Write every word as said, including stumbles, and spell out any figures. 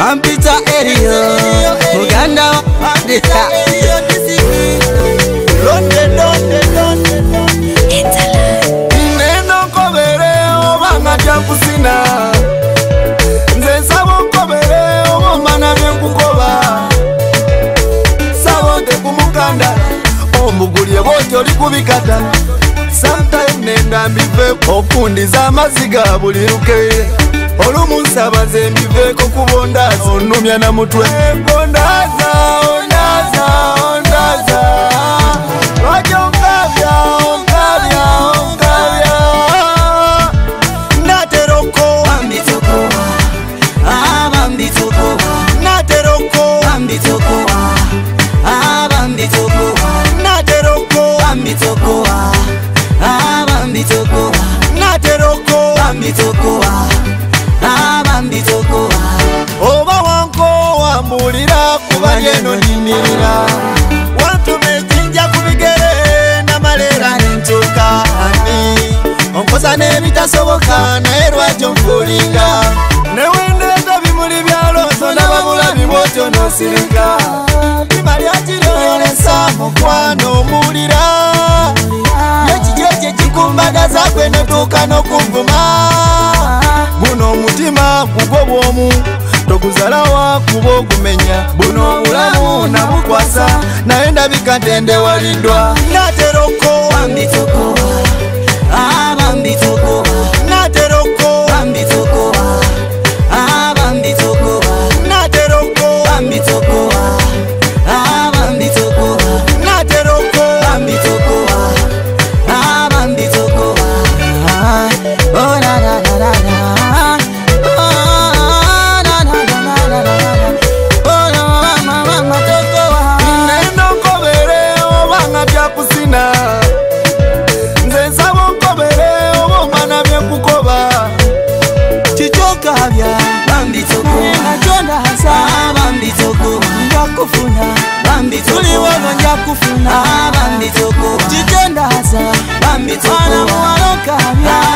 Ampita Elio Uganda Ampita Elio Disiki Londe londe londe Neno kobere obanga jakusina Nze sabo kobere obomana byenkukoba Sabo te kumukanda Ombugulye bote oli kubikata Sometime nenda mbive okundiza amaziga buli luke Olumusabaze mbiveko kubondaza onumya na mutwe Bondaza, ondaza, ondaza Wajo onkabya, onkabya, onkabya Nateroko Bambitoko Ah, bambitoko Nateroko Bambitoko Ah, bambitoko Nateroko Bambitoko Ah, bambitoko Nateroko Bambitoko Abambitoko Oba wanko wambulira kuba yeno ninira Wantume jinja kubigere na malera nentuka ani Onkosa nebitasoboka naye lwaki onfulinga Newendeza bimuli byaloso nababula bimotyo nosirika Bimali akirolesa mukwano omulira Yekijeje kikumbagaza kwe netuuka n'okuvuma Buno omutima gugwo bwomu toguzalawa kuba ogumenya Buno obulamu nabukwasa naye ndabika ntendewaliddwa Nateroko Bambitoko Ah, bambitoko Nateroko Bambitoko Ah, bambitoko Nateroko Bambitoko Ah, bambitoko Nateroko Bambitoko Ah, bambitoko Ah, oh na na na na na Oh na na na na na Oh na mama mama toko Neno kobere obanga byakusina Nze nsaba nkobere obomana byenkukoba Kichoka bya Bambitoko Najonda hasa Bambitoko Njakufuna Bambitoko Tuli wano njakufuna Bambitoko Kijonda hasa Bambitoko Ana muwaloka bya